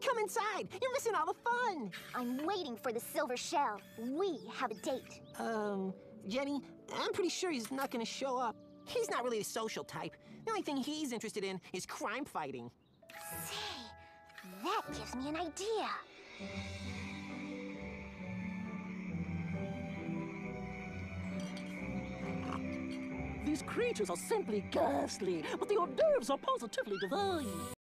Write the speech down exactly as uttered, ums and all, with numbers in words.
Come inside. You're missing all the fun. I'm waiting for the Silver Shell. We have a date. Um, Jenny, I'm pretty sure he's not gonna show up. He's not really the social type. The only thing he's interested in is crime fighting. Say, that gives me an idea. These creatures are simply ghastly, but the hors d'oeuvres are positively divine.